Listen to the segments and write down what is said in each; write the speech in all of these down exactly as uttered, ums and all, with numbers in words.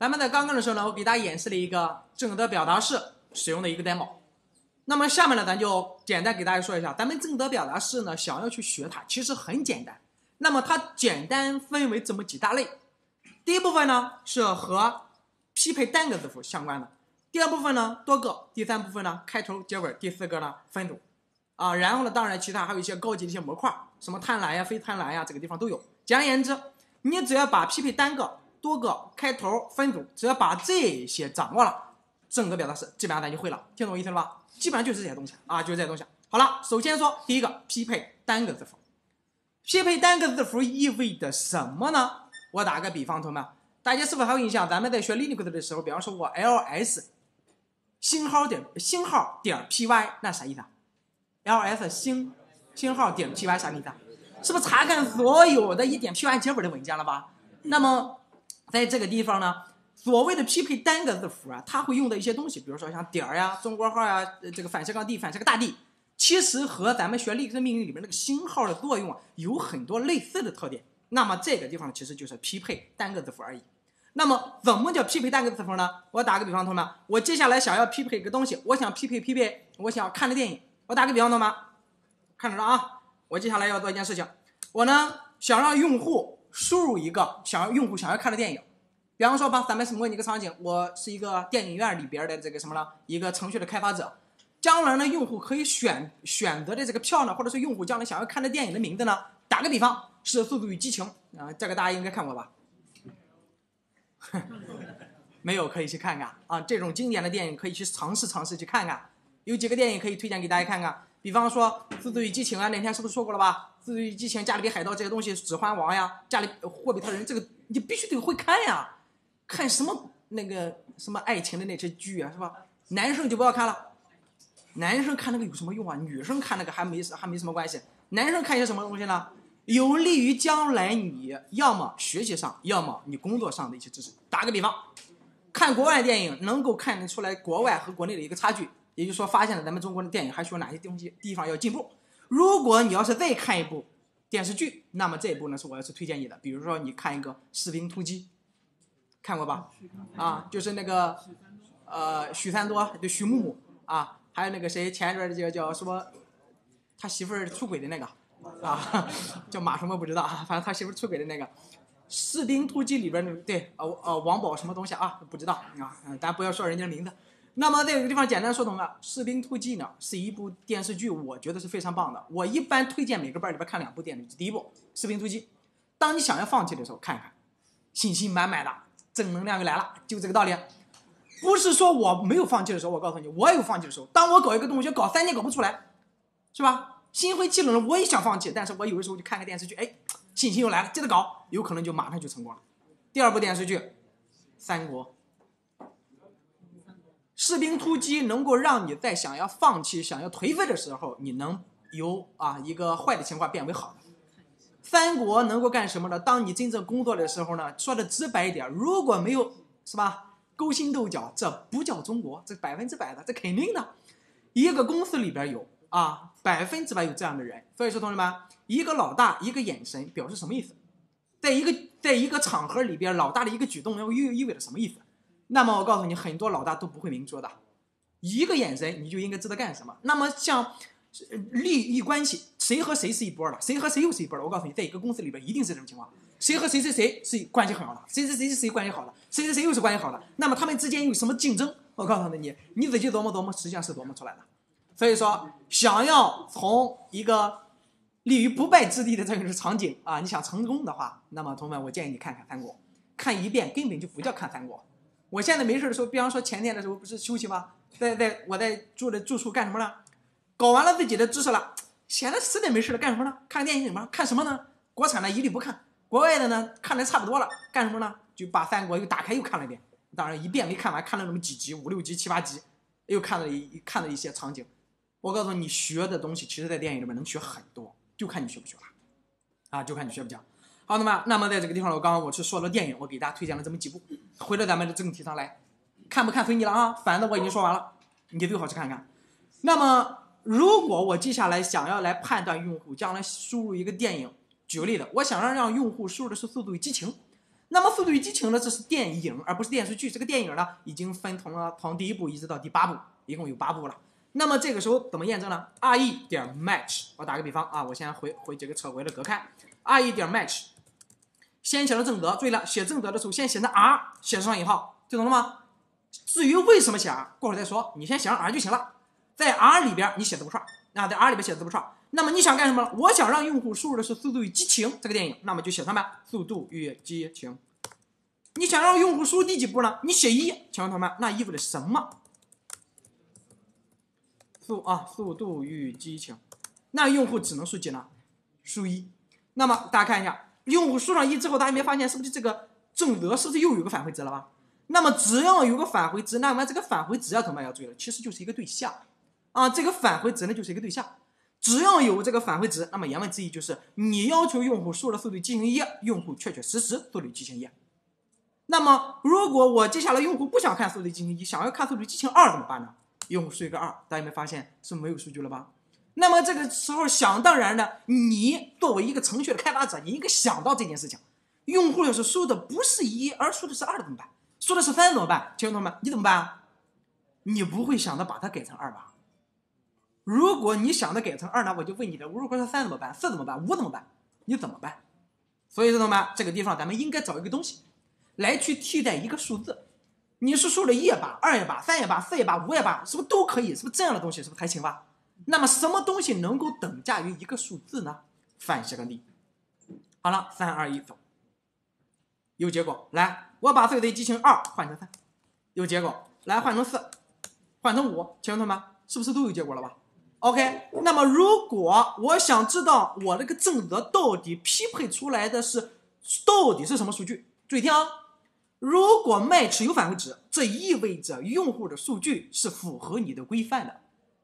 咱们在刚刚的时候呢，我给大家演示了一个正德表达式使用的一个 demo。那么下面呢，咱就简单给大家说一下，咱们正德表达式呢，想要去学它，其实很简单。那么它简单分为这么几大类。第一部分呢是和匹配单个字符相关的，第二部分呢多个，第三部分呢开头结尾，第四个呢分组。啊，然后呢，当然其他还有一些高级的一些模块，什么贪婪呀、非贪婪呀，这个地方都有。简而言之，你只要把匹配单个、多个、开头、分组，只要把这些掌握了，正德表达式基本上咱就会了，听懂我意思了吧？基本上就是这些东西啊，就是这些东西。好了，首先说第一个，匹配单个字符。匹配单个字符意味着什么呢？我打个比方，同学们，大家是否还有印象？咱们在学 Linux 的时候，比方说我 ls 星号点星号点 py， 那啥意思啊 ？ls 星星号点 py 啥意思啊？是不是查看所有的一点 py 结尾的文件了吧？那么在这个地方呢，所谓的匹配单个字符啊，它会用的一些东西，比如说像点呀、中国号呀、这个反射杠 d、反射个大 d， 其实和咱们学历史命令里面那个星号的作用啊，有很多类似的特点。那么这个地方其实就是匹配单个字符而已。那么怎么叫匹配单个字符呢？我打个比方，同学们，我接下来想要匹配一个东西，我想匹配匹配我想要看的电影。我打个比方，同学们，看着了啊，我接下来要做一件事情，我呢想让用户输入一个想要用户想要看的电影。比方说吧，咱们模拟一个场景，我是一个电影院里边的这个什么呢？一个程序的开发者。将来呢，用户可以选选择的这个票呢，或者是用户将来想要看的电影的名字呢，打个比方是《速度与激情》啊、呃，这个大家应该看过吧？没有可以去看看啊，这种经典的电影可以去尝试尝试去看看。有几个电影可以推荐给大家看看，比方说《速度与激情》啊，那天是不是说过了吧？《速度与激情》、加勒比海盗这些东西，《指环王》呀、加勒霍比特人，这个你必须得会看呀。看什么那个什么爱情的那些剧啊，是吧？男生就不要看了。男生看那个有什么用啊？女生看那个还没还没什么关系。男生看些什么东西呢？有利于将来你要么学习上，要么你工作上的一些知识。打个比方，看国外电影能够看得出来国外和国内的一个差距，也就是说发现了咱们中国的电影还需要哪些东西地方要进步。如果你要是再看一部电视剧，那么这一部呢是我要是推荐你的，比如说你看一个《士兵突击》，看过吧？啊，就是那个呃许三多就许木木啊。还有那个谁，前一段叫叫什么，他媳妇儿出轨的那个啊，叫马什么不知道啊，反正他媳妇儿出轨的那个《士兵突击》里边的，对，呃呃，王宝什么东西啊，不知道啊，咱不要说人家的名字。那么这个地方简单说懂了，《士兵突击》呢是一部电视剧，我觉得是非常棒的。我一般推荐每个班里边看两部电视剧，第一部《士兵突击》，当你想要放弃的时候看看，信心满满的，正能量就来了，就这个道理。不是说我没有放弃的时候，我告诉你，我有放弃的时候。当我搞一个东西搞三年搞不出来，是吧？心灰气冷了，我也想放弃，但是我有的时候就看个电视剧，哎，信心又来了，接着搞，有可能就马上就成功了。第二部电视剧《三国》，士兵突击能够让你在想要放弃、想要颓废的时候，你能由啊一个坏的情况变为好的。三国能够干什么呢？当你真正工作的时候呢，说的直白一点，如果没有是吧？勾心斗角，这不叫中国，这百分之百的，这肯定的。一个公司里边有啊，百分之百有这样的人。所以说，同学们，一个老大一个眼神表示什么意思？在一个在一个场合里边，老大的一个举动又意味着什么意思？那么我告诉你，很多老大都不会明说的，一个眼神你就应该知道干什么。那么像利益关系，谁和谁是一波的，谁和谁又是一波的？我告诉你，在一个公司里边一定是这种情况。谁和谁谁谁是关系很好的，谁谁谁是谁关系好的，谁谁谁又是关系好的，那么他们之间有什么竞争？我告诉你，你自己琢磨琢磨，实际上是琢磨出来的。所以说，想要从一个立于不败之地的这个场景啊，你想成功的话，那么同学们，我建议你看看三国，看一遍根本就不叫看三国。我现在没事的时候，比方说前天的时候不是休息吗？在在我在住的住处干什么呢？搞完了自己的知识了，闲的实在没事了，干什么呢？看电影什么？看什么呢？国产的一律不看。国外的呢，看的差不多了，干什么呢？就把三国又打开又看了一遍，当然一遍没看完，看了那么几集，五六集、七八集，又看了一看了一些场景。我告诉你，学的东西其实在电影里面能学很多，就看你学不学了，啊，就看你学不学。好，那么那么在这个地方，我刚刚我是说了电影，我给大家推荐了这么几部。回到咱们的正题上来，看不看随你了啊，反正我已经说完了，你最好去看看。那么如果我接下来想要来判断用户将来输入一个电影。举个例子，我想让让用户输入的是《速度与激情》， 那么《速度与激情》呢，这是电影而不是电视剧。这个电影呢，已经分从了从第一部一直到第八部，一共有八部了。那么这个时候怎么验证呢 ？re 点 match， 我打个比方啊，我先回回这个撤回了隔开 ，re 点 match， 先写了正德，注意了，写正德的时候先写成 r， 写上引号，听懂了吗？至于为什么写 r， 过会儿再说，你先写上 r 就行了。在 r 里边你写字符串，啊，在 r 里边写字符串。那么你想干什么？我想让用户输入的是《速度与激情》这个电影，那么就写上面《速度与激情》。你想让用户输入第几步呢？你写一，请问同学们，那意味着什么？速啊，速度与激情，那用户只能输几呢？输一。那么大家看一下，用户输上一之后，大家没发现是不是这个正德是不是又有个返回值了吧？那么只要有个返回值，那么这个返回值要怎么要注意了？其实就是一个对象啊，这个返回值呢就是一个对象。只要有这个返回值，那么言外之意就是你要求用户输入了速度与激情一，用户确确实实速度与激情一。那么如果我接下来用户不想看速度与激情一，想要看速度与激情二怎么办呢？用户输一个二，大家有没有发现是没有数据了吧？那么这个时候想当然的，你作为一个程序的开发者，你应该想到这件事情：用户要是输的不是一，而输的是二怎么办？输的是三怎么办？听众们，你怎么办？你不会想着把它改成二吧？如果你想着改成二呢，我就问你了：如果是三怎么办？四怎么办？五怎么办？你怎么办？所以，同学们，这个地方咱们应该找一个东西来去替代一个数字。你是输了一也罢，二也罢，三也罢，四也罢，五也罢，是不是都可以？是不是这样的东西是不是还行吧？那么什么东西能够等价于一个数字呢？反斜杠 D。好了，三二一走，有结果。来，我把速度与激情二换成三，有结果。来换成四，换成五，请问同学们是不是都有结果了吧 ？OK， 那么如果我想知道我这个正德到底匹配出来的是到底是什么数据？注意听啊。如果 match 有返回值，这意味着用户的数据是符合你的规范的。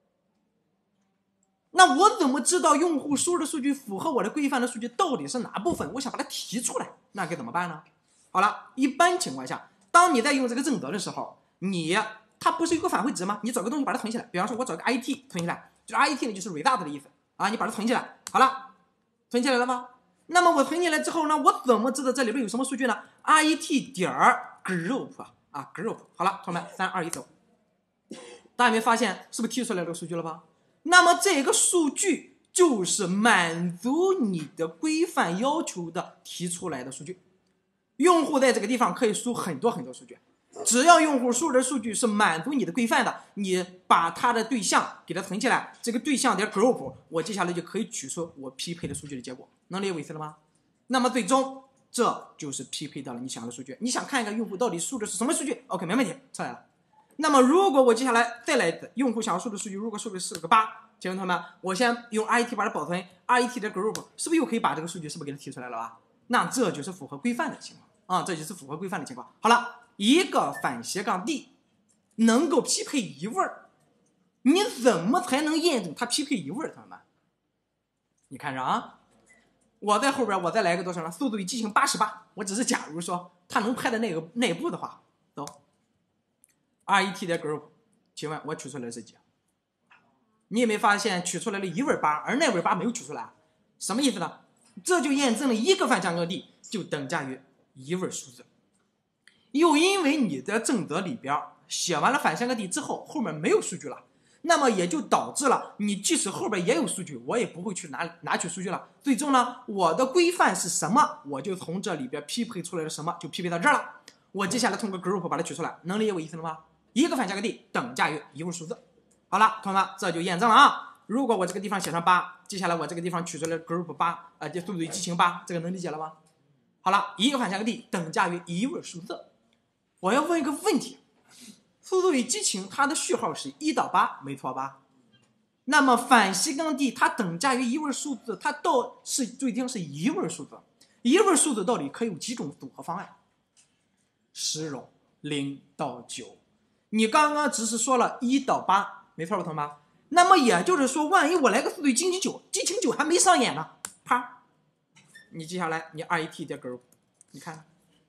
那我怎么知道用户输入的数据符合我的规范的数据到底是哪部分？我想把它提出来，那该怎么办呢？好了，一般情况下，当你在用这个正德的时候，你它不是有个返回值吗？你找个东西把它存起来，比方说我找个 I T 存起来，就是 I T 呢就是 result 的意思啊，你把它存起来，好了，存起来了吗？那么我存进来之后呢，我怎么知道这里边有什么数据呢 ？I T 点 group 啊 group， 好了，同学们，三二一走，大家没发现是不是提出来这个数据了吧？那么这个数据就是满足你的规范要求的提出来的数据。用户在这个地方可以输很多很多数据，只要用户输入的数据是满足你的规范的，你把它的对象给它存起来，这个对象点 group， 我接下来就可以取出我匹配的数据的结果。能理解我意思了吗？那么最终这就是匹配到了你想要的数据。你想看一看用户到底输的是什么数据 ？OK， 没问题，出来了。那么如果我接下来再来一次，用户想要输的数据，如果输的是个八，请问同学们，我先用 I T 把它保存 ，I T 的 group 是不是又可以把这个数据是不是给它提出来了吧？那这就是符合规范的情况啊，这就是符合规范的情况。好了，一个反斜杠 D 能够匹配一位儿，你怎么才能验证它匹配一位儿？同学们，你看着啊。我在后边，我再来个多少呢？速度与激情八十八。我只是假如说它能拍的那个那一步的话，走。R E T 的 group， 请问我取出来的是几？你有没有发现取出来了一位八，而那位八没有取出来？什么意思呢？这就验证了一个反向杠 D 就等价于一位数字。又因为你的正德里边写完了反向杠 D 之后，后面没有数据了。那么也就导致了，你即使后边也有数据，我也不会去拿拿取数据了。最终呢，我的规范是什么，我就从这里边匹配出来的什么，就匹配到这儿了。我接下来通过 group 把它取出来，能理解我意思了吗？一个反向个 D 等价于一位数字。好了，同学们，这就验证了啊。如果我这个地方写上八，接下来我这个地方取出来 group 八，呃，就速度与激情八，这个能理解了吗？好了，一个反向个 D 等价于一位数字。我要问一个问题。速度与激情它的序号是一到八，没错吧？那么反斜杠 D 它等价于一位数字，它到是最定是一位数字，一位数字到底可以有几种组合方案？十种，零到九。你刚刚只是说了一到八，没错吧，同学们？那么也就是说，万一我来个速度与激情九，激情九还没上演呢，啪，你接下来你 R E T 的 group， 你看，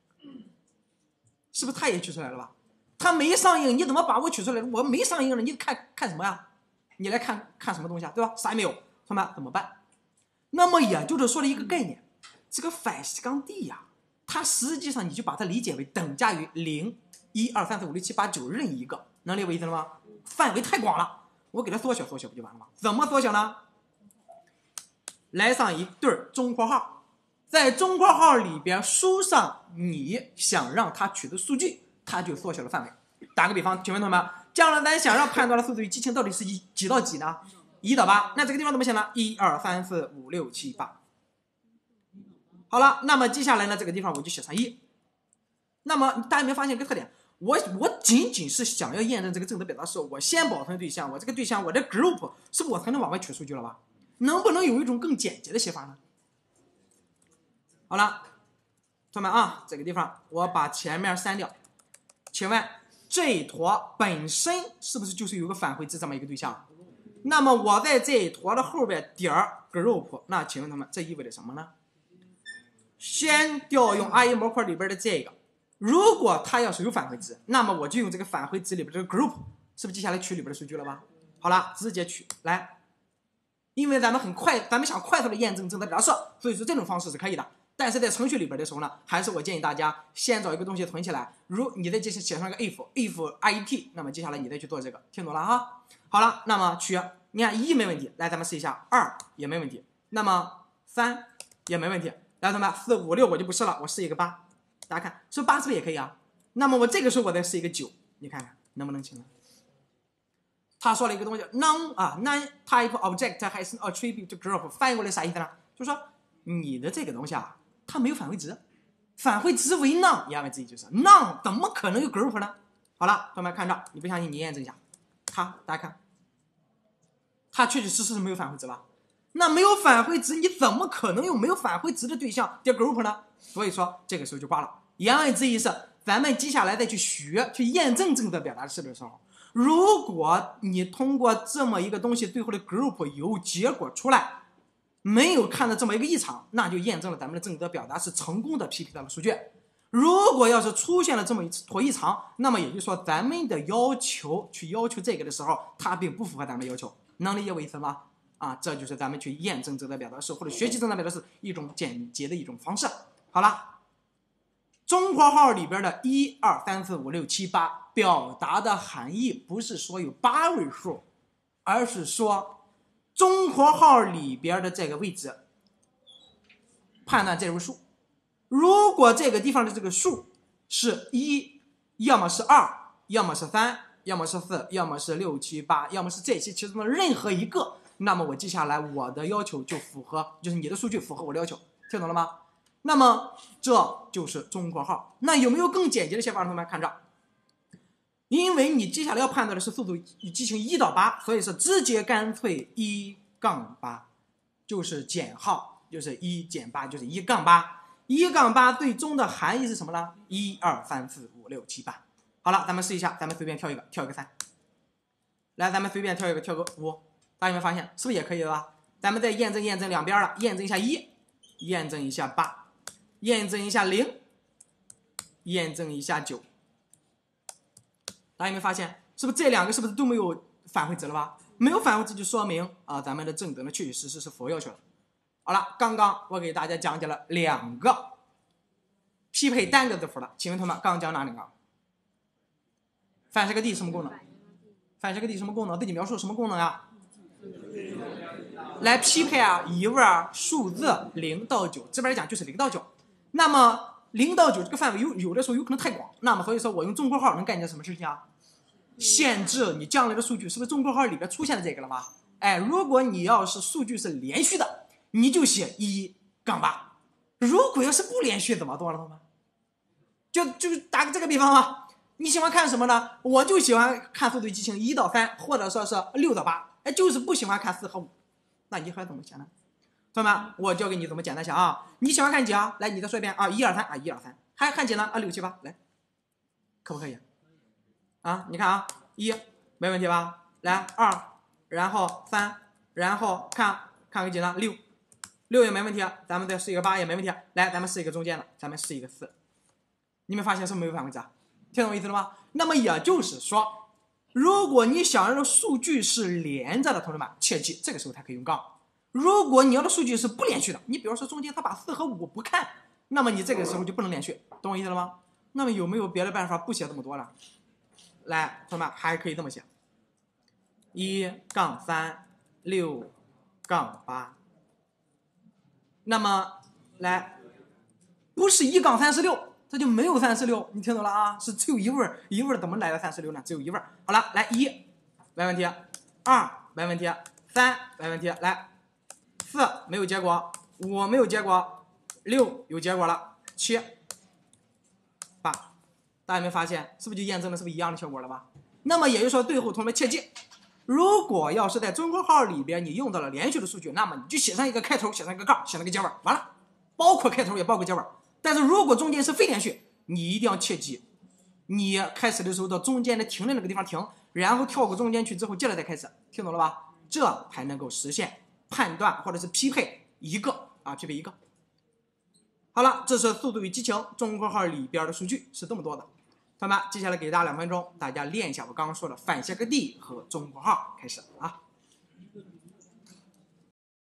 是不是它也取出来了吧？它没上映，你怎么把我取出来？我没上映了，你看看什么呀？你来看看什么东西啊？对吧？啥也没有，同学们怎么办？那么也就是说了一个概念，这个反斜杠 D 呀， 它实际上你就把它理解为等价于零、一、二、三、四、五、六、七、八、九任意一个，能理解我意思了吗？范围太广了，我给它缩小缩小不就完了吗？怎么缩小呢？来上一对中括号，在中括号里边输上你想让它取的数据，它就缩小了范围。打个比方，请问同学们，将来咱想让判断的速度与激情到底是一几到几呢？一到八，那这个地方怎么写呢？一二三四五六七八。好了，那么接下来呢，这个地方我就写上一。那么大家有没有发现一个特点？我我仅仅是想要验证这个正德表达式，我先保存对象，我这个对象我的 group 是不是我才能往外取数据了吧？能不能有一种更简洁的写法呢？好了，同学们啊，这个地方我把前面删掉。请问这一坨本身是不是就是有个返回值这么一个对象？那么我在这一坨的后边点 group， 那请问同学们，这意味着什么呢？先调用 I E 模块里边的这个，如果它要是有返回值，那么我就用这个返回值里边这个 group， 是不是接下来取里边的数据了吧？好了，直接取来。因为咱们很快，咱们想快速的验证正德表达式，所以说这种方式是可以的。但是在程序里边的时候呢，还是我建议大家先找一个东西存起来，如你再接写上一个 if if it， 那么接下来你再去做这个，听懂了哈？好了，那么取，你看一没问题，来咱们试一下，二也没问题，那么三也没问题，来同学们四五六我就不试了，我试一个八，大家看，是不是八是不是也可以啊？那么我这个时候我再试一个九，你看看能不能行呢？他说了一个东西 ，non 啊 non type object has an attribute group， 翻译过来啥意思呢？就是说你的这个东西啊，它没有返回值，返回值为 non， 言外之意就是 non 怎么可能有 group 呢？好了，同学们看着，你不相信你验证一下，它大家看，它确确实实是没有返回值吧？那没有返回值，你怎么可能用没有返回值的对象的 group 呢？所以说这个时候就挂了。言外之意是，咱们接下来再去学去验证正德表达式的时候。如果你通过这么一个东西最后的 group 有结果出来，没有看到这么一个异常，那就验证了咱们的正德表达式成功的匹配到了数据。如果要是出现了这么一坨异常，那么也就是说咱们的要求去要求这个的时候，它并不符合咱们的要求，能理解我意思吗？啊，这就是咱们去验证正德表达式或者学习正德表达式一种简洁的一种方式。好了。中括号里边的一二三四五六七八表达的含义不是说有八位数，而是说中括号里边的这个位置判断这位数。如果这个地方的这个数是一，要么是二，要么是三，要么是四，要么是六七八，要么是这些其中的任何一个，那么我接下来我的要求就符合，就是你的数据符合我的要求，听懂了吗？那么这就是中括号。那有没有更简洁的写法？同学们看着，因为你接下来要判断的是速度与激情一到八，所以是直接干脆一杠八，就是减号，就是一减八，就是一杠八。一杠八最终的含义是什么呢？一二三四五六七八。好了，咱们试一下，咱们随便挑一个，挑一个三。来，咱们随便挑一个，挑个五。大家有没有发现，是不是也可以了吧？咱们再验证验证两边了，验证一下一，验证一下八。验证一下零，验证一下九，大家有没有发现，是不是这两个是不是都没有返回值了吧？没有返回值就说明啊，咱们的正德呢确确实实是符合要求的。好了，刚刚我给大家讲解了两个匹配单个字符的，请问同学们刚讲哪两个？反射个 D 什么功能？反射个 D 什么功能？自己描述什么功能呀？来匹配啊一位啊数字零到九，这边讲就是零到九。那么零到九这个范围有有的时候有可能太广，那么所以说我用中括号能干一件什么事情啊？限制你将来的数据是不是中括号里边出现的这个了吧？哎，如果你要是数据是连续的，你就写一杠八；如果要是不连续，怎么做了吗？就就打个这个比方啊，你喜欢看什么呢？我就喜欢看速度与激情一到三，或者说是六到八，哎，就是不喜欢看四和五，那你还怎么写呢？同学们，我教给你怎么简单写啊！你喜欢看几啊？来，你再说一遍啊！一二三啊，一二三，还看几呢？啊，六七八，来，可不可以？啊，你看啊，一没问题吧？来二，然后三，然后看看个几呢？六，六也没问题，咱们再试一个八也没问题。来，咱们试一个中间的，咱们试一个四。你们发现是不是没有返回值啊？听懂我意思了吗？那么也就是说，如果你想让数据是连着的，同学们切记，这个时候才可以用杠。如果你要的数据是不连续的，你比如说中间他把四和五不看， 那么你这个时候就不能连续，懂我意思了吗？那么有没有别的办法不写这么多了？来，同学们还可以这么写：一杠三六杠八。那么来，不是一杠三十六，这就没有三十六，你听懂了啊？是只有一位，一位怎么来的三十六呢？只有一位。好了，来一没问题，二没问题，三没问题，来四没有结果，五没有结果，六有结果了，七八，大家有没有发现？是不是就验证了是不是一样的效果了吧？那么也就是说，最后同学们切记，如果要是在中括号里边你用到了连续的数据，那么你就写上一个开头，写上一个杠，写上一个结尾，完了，包括开头也包括结尾。但是如果中间是非连续，你一定要切记，你开始的时候到中间的停的那个地方停，然后跳过中间去之后接着再开始，听懂了吧？这才能够实现判断或者是匹配一个啊，匹配一个。好了，这是速度与激情中括号里边的数据是这么多的。同学们，接下来给大家两分钟，大家练一下我刚刚说的反写个 D 和中括号开始啊。